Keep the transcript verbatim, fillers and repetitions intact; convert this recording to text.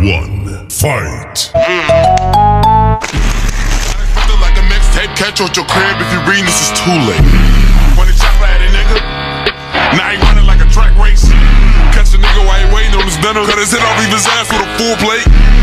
one, fight. Like a mixtape, catch you at your crib. If you reading this, it's too late. When the chopper at a nigga, now he running like a track race. Catch a nigga while he waiting on his dinner, cut his head off, leave his ass with a full plate.